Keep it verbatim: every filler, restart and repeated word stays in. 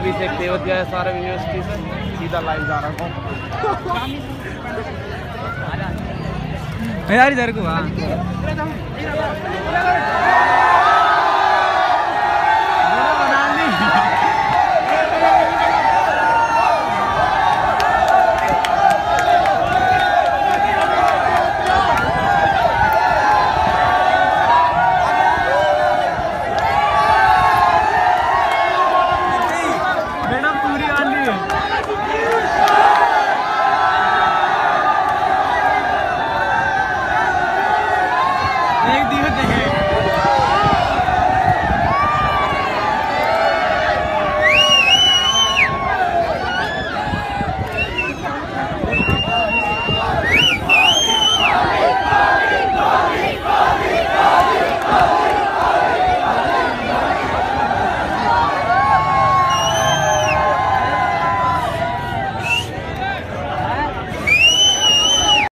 अभी से Tewatia S R M university से सीधा लाइव जा रहा हूँ यार इधर को।